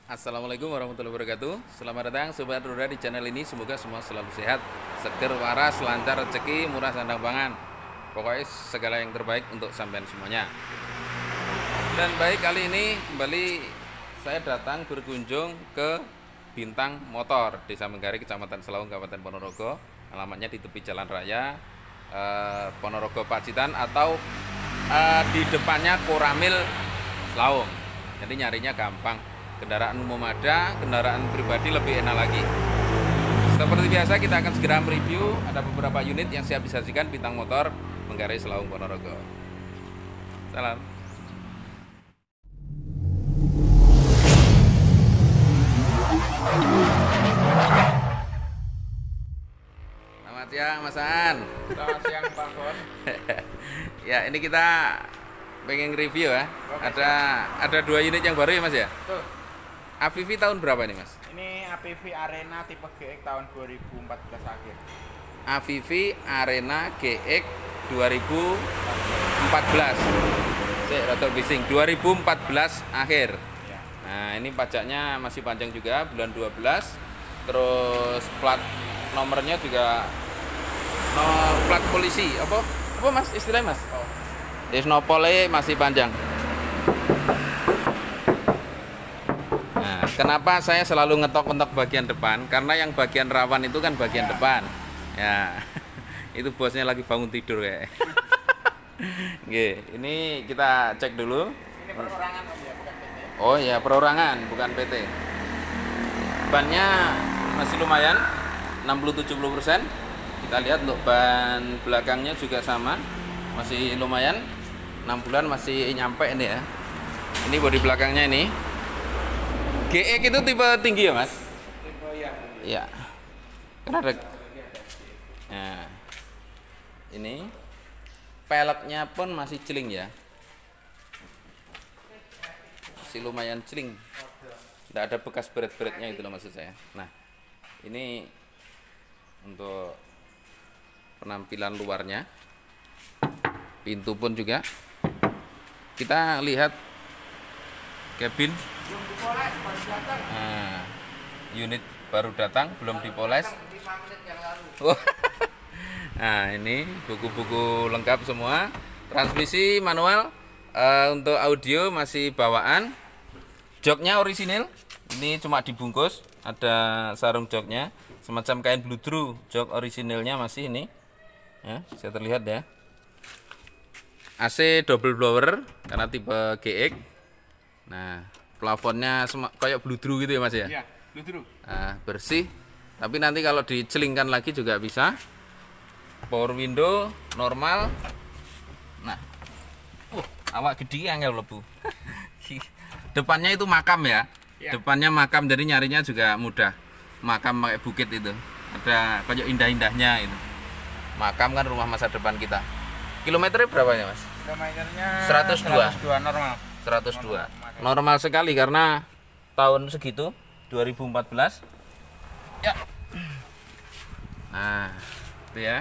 Assalamualaikum warahmatullahi wabarakatuh. Selamat datang Sobat Roda di channel ini. Semoga semua selalu sehat, seger, waras, lancar rezeki, murah sandang pangan. Pokoknya segala yang terbaik untuk sampean semuanya. Dan baik, kali ini kembali saya datang berkunjung ke Bintang Motor, Desa Menggari, Kecamatan Selaung, Kabupaten Ponorogo. Alamatnya di tepi Jalan Raya Ponorogo Pacitan atau di depannya Koramil Selaung. Jadi nyarinya gampang. Kendaraan umum ada, kendaraan pribadi lebih enak lagi. Seperti biasa kita akan segera mereview. Ada beberapa unit yang siap disajikan Bintang Motor Menggari Selaung Ponorogo. Salam. Selamat siang Mas An. Selamat siang Pak Bon. Ya, ini kita pengen review ya. Ada dua unit yang baru ya Mas ya. Betul. AVV tahun berapa ini Mas? Ini APV Arena tipe GX tahun 2014 akhir. AVV Arena GX 2014. Saya rada bising, 2014 akhir. Ya. Nah, ini pajaknya masih panjang juga, bulan 12. Terus plat nomornya juga plat polisi. Apa Mas istilahnya Mas? Oh. Desnopole masih panjang. Nah, kenapa saya selalu ngetok-ngetok bagian depan? Karena yang bagian rawan itu kan bagian depan. Ya, itu bosnya lagi bangun tidur ya. Oke, ini kita cek dulu. Ini perorangan Om ya, bukan PT. Oh ya, perorangan bukan PT. Bannya masih lumayan, 60-70%. Kita lihat untuk ban belakangnya juga sama, masih lumayan. 6 bulan masih nyampe ini ya. Ini bodi belakangnya ini. GX itu tipe tinggi ya Mas? Tipe yang Iya. Karena ada. Nah, ini peleknya pun masih celing ya. Masih lumayan celing. Tidak ada bekas beret-beretnya itu loh maksud saya. Nah, ini untuk penampilan luarnya. Pintu pun juga. Kita lihat kabin. belum dipoles, baru datang. Nah, unit baru datang, belum dipoles. 5 menit yang lalu. Nah, ini buku-buku lengkap semua. Transmisi manual, untuk audio masih bawaan. Joknya orisinil. Ini cuma dibungkus, ada sarung joknya, semacam kain bludru. Jok orisinilnya masih ini. Ya, bisa terlihat ya. AC double blower karena tipe GX. Nah, plafonnya kayak bludru gitu ya Mas ya. Iya, ludru. Nah, bersih. Tapi nanti kalau dicelingkan lagi juga bisa. Power window normal. Nah, awak gede angel lebu. Depannya itu makam ya. Ya. Depannya makam, jadi nyarinya juga mudah. Makam pakai bukit itu. Ada kayak indah-indahnya itu. Makam kan rumah masa depan kita. Kilometernya berapa ya Mas? Kilometernya 102. 102 normal. 102. Normal sekali karena tahun segitu 2014. Ya. Nah, itu ya.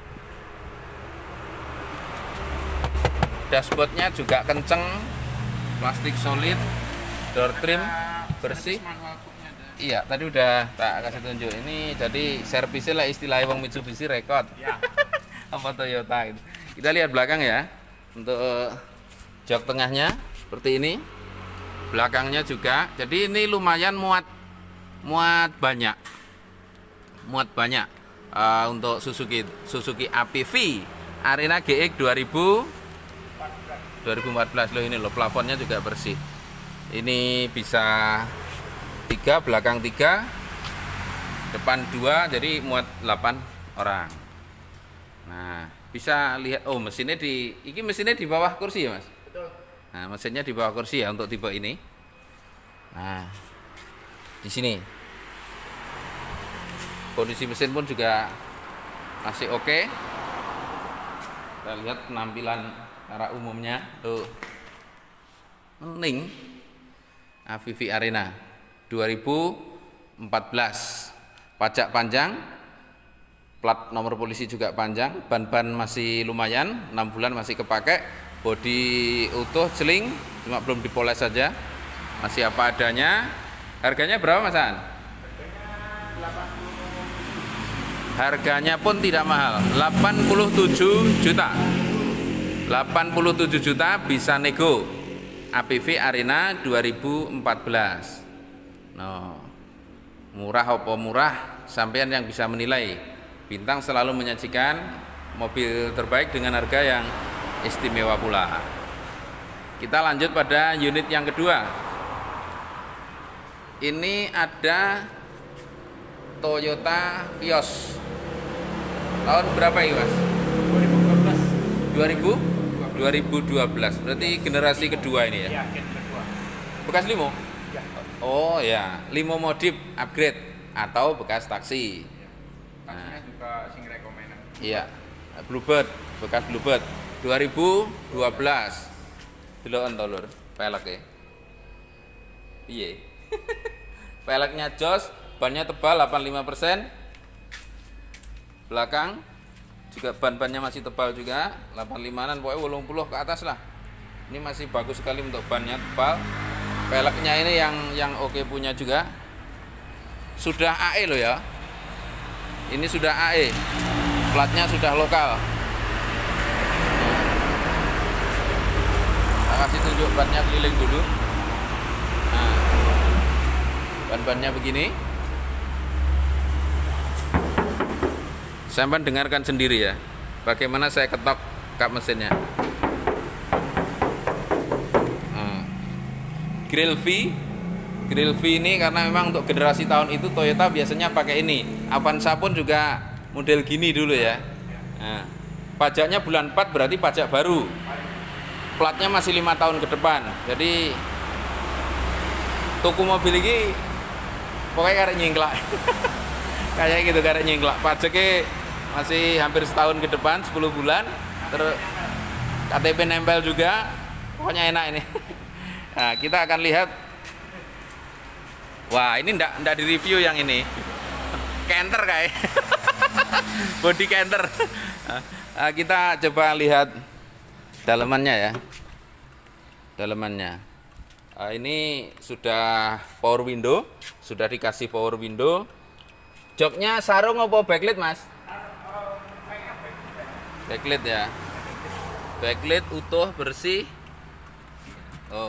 Dashboardnya juga kenceng, plastik solid, door trim bersih. Manual booknya ada. Iya, tadi udah tak kasih tunjuk. Ini jadi servisnya lah istilahnya wong Mitsubishi Record. Ya. Apa Toyota itu. Kita lihat belakang ya. Untuk jok tengahnya seperti ini. Belakangnya juga. Jadi ini lumayan muat banyak. Muat banyak untuk Suzuki APV Arena GX 2014 loh, ini loh, plafonnya juga bersih. Ini bisa 3, belakang 3, depan 2, jadi muat 8 orang. Nah, bisa lihat, oh mesinnya mesinnya di bawah kursi ya Mas? Betul. Nah, mesinnya di bawah kursi ya untuk tipe ini. Nah, di sini kondisi mesin pun juga masih oke. Kita lihat penampilan secara umumnya tuh. Mending AVV Arena 2014. Pajak panjang, plat nomor polisi juga panjang, ban-ban masih lumayan, 6 bulan masih kepake, bodi utuh, celing, cuma belum dipoles saja, masih apa adanya. Harganya berapa Mas An? Harganya pun tidak mahal, 87 juta. 87 juta bisa nego. APV Arena 2014. No. Murah apa murah? Sampean yang bisa menilai. Bintang selalu menyajikan mobil terbaik dengan harga yang istimewa pula. Kita lanjut pada unit yang kedua. Ini ada Toyota Vios. Tahun berapa ini Mas? 2012. Berarti generasi kedua ini ya? Iya, gen kedua. Bekas limo? Ya. Oh ya, limo modif upgrade atau bekas taksi. Taksinya juga sing rekomenan. Iya, Bluebird, bekas Bluebird 2012. Deloken to Lur, peleke. Piye? Peleknya jos, bannya tebal 85%. Belakang juga ban-bannya masih tebal juga, 85-an pokoknya 80 ke atas lah. Ini masih bagus sekali untuk bannya tebal. Peleknya ini yang oke punya juga. Sudah AE loh ya. Ini sudah AE. Platnya sudah lokal. Kita kasih tunjuk bannya keliling dulu. Nah, ban-bannya begini. Sampai dengarkan sendiri ya, bagaimana saya ketok kap mesinnya. Grill V ini karena memang untuk generasi tahun itu Toyota biasanya pakai ini. Avanza pun juga model gini dulu ya. Nah, pajaknya bulan 4 berarti pajak baru. Platnya masih 5 tahun ke depan. Jadi tuku mobil ini pokoknya karek nyingklak. Kayak gitu karek nyingklak. Pajaknya masih hampir setahun ke depan, 10 bulan. Terus KTP nempel juga. Pokoknya enak ini. Nah, kita akan lihat. Wah, ini ndak di-review yang ini. Canter kayak. Body canter. Nah, kita coba lihat dalemannya ya. Dalemannya. Ini sudah power window, sudah dikasih power window. Joknya sarung apa backlit, Mas? Backlit ya. Backlit utuh, bersih. Oh.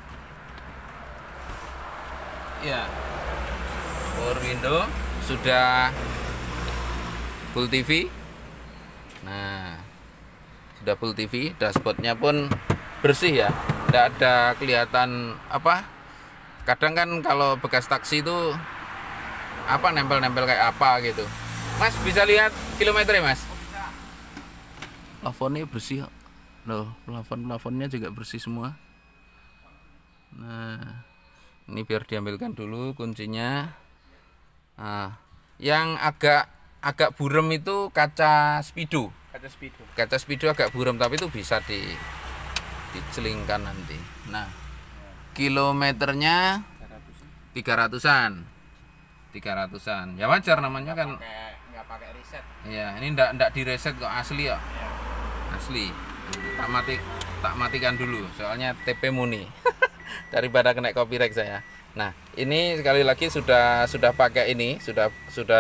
Ya. Power window sudah full TV. Nah, sudah full TV, dashboardnya pun bersih ya. Tidak ada kelihatan apa. Kadang kan kalau bekas taksi itu apa nempel-nempel kayak apa gitu. Mas bisa lihat kilometernya, Mas? Plafonnya bersih. Loh, plafon-plafonnya juga bersih semua. Nah, ini biar diambilkan dulu kuncinya. Nah, yang agak buram itu kaca speedo. Kaca speedo agak buram, tapi itu bisa dicelingkan nanti. Nah, kilometernya 300-an. Ya wajar namanya kan. Nggak pakai reset. Iya, ini ndak direset kok, asli ya. Asli. Tak matikan dulu soalnya TP muni. Daripada kena copyright saya. Nah, ini sekali lagi sudah pakai ini, sudah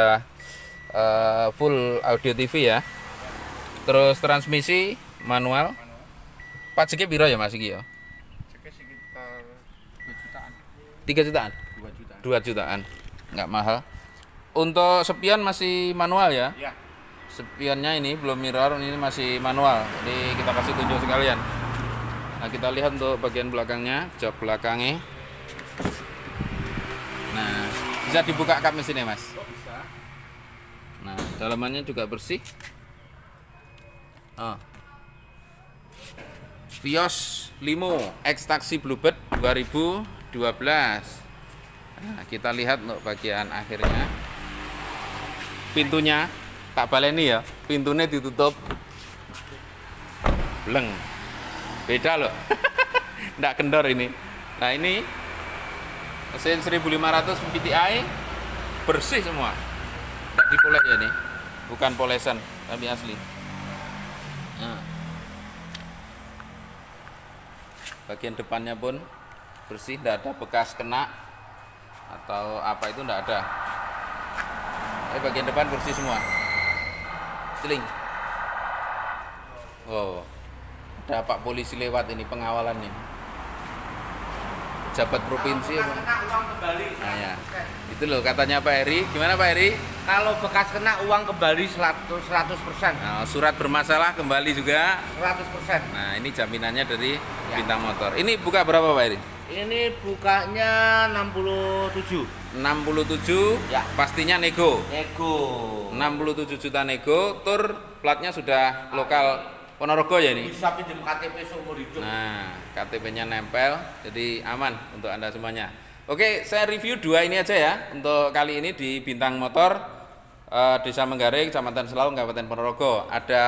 full audio TV ya. Terus transmisi manual. Pajaknya piro ya Mas iki ya? Pajaknya sekitar 2 jutaan. 3 jutaan? 2 jutaan. 2 jutaan. Enggak mahal. Untuk sepion masih manual ya? Iya. Spionnya ini belum mirror, ini masih manual. Jadi kita kasih tunjuk sekalian. Nah, kita lihat untuk bagian belakangnya, jok belakangnya. Nah, bisa dibuka kap mesinnya, Mas. Oh, bisa. Nah, dalamannya juga bersih. Oh. Vios Limo X Taxi Bluebird 2012. Nah, kita lihat untuk bagian akhirnya. Pintunya tak baleni ya, pintunya ditutup. Bleng. Beda loh. Nggak kendor ini. Nah, ini mesin 1500 VTI bersih semua. Nggak dipoles ya ini. Bukan polesan, tapi asli. Nah. Bagian depannya pun bersih, tidak ada bekas kena. atau apa itu enggak ada. Bagian depan bersih semua. Seling. Oh, ada Pak Polisi lewat ini pengawalan nih. Pejabat provinsi apa? Kena uang kembali. Nah, ya. Itu loh katanya Pak Heri. Gimana Pak Heri? Kalau bekas kena uang kembali 100%. Nah, surat bermasalah kembali juga 100%. Nah, ini jaminannya dari Ya. Bintang Motor. Ini buka berapa Pak Heri? Ini bukanya 67. 67, Ya. pastinya nego. Ego. 67 juta nego, tur platnya sudah lokal Ponorogo ya ini. Bisa pinjam KTP seumur hidup. Nah, KTP-nya nempel, jadi aman untuk Anda semuanya. Oke, saya review dua ini aja ya untuk kali ini di Bintang Motor, Desa Menggaring, Kecamatan Selaung, Kabupaten Ponorogo. Ada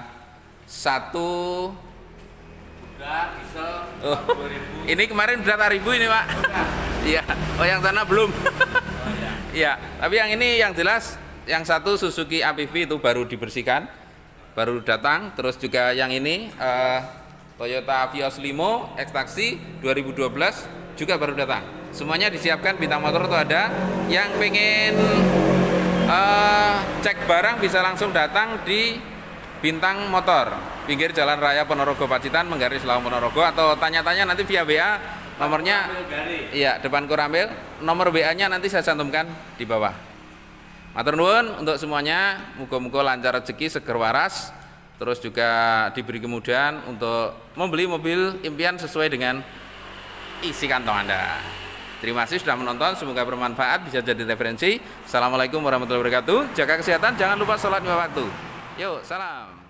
satu. Udah diesel Oh, 2000. ini kemarin udah 4.000 ini Pak. Iya. Oh, yang sana belum. Iya. Tapi yang ini yang jelas, yang satu Suzuki APV itu baru dibersihkan, baru datang. Terus juga yang ini Toyota Vios Limo X-Taxi 2012 juga baru datang. Semuanya disiapkan Bintang Motor itu ada. Yang pengen cek barang bisa langsung datang di Bintang Motor, pinggir Jalan Raya Ponorogo Pacitan, Menggaris Selaung Ponorogo, atau tanya-tanya nanti via WA nomornya. Iya, depan Koramil. Nomor WA-nya nanti saya cantumkan di bawah. Matur nuwun untuk semuanya, muga-muga lancar rezeki, seger waras, terus juga diberi kemudahan untuk membeli mobil impian sesuai dengan isi kantong Anda. Terima kasih sudah menonton, semoga bermanfaat, bisa jadi referensi. Assalamualaikum warahmatullahi wabarakatuh. Jaga kesehatan, jangan lupa sholat 5 waktu. Yuk, salam.